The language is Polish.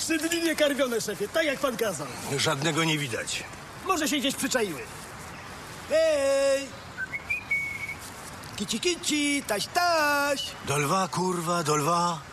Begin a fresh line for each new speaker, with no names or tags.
3 dni niekarmione, szefie, tak jak pan kazał.
Żadnego nie widać.
Może się gdzieś przyczaiły. Hej! Kici, kici, taś, taś.
Do lwa, kurwa, do lwa.